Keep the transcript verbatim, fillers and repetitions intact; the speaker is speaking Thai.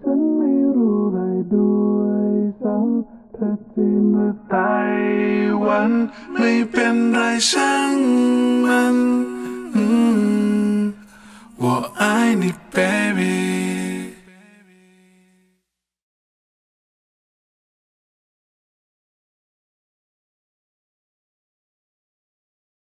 ฉันไม่รู้เลยด้วยซ้ำถ้าจีนหรือไต้หวันไม่เป็นไรช่างมันอืมว่าไอ้นี่ baby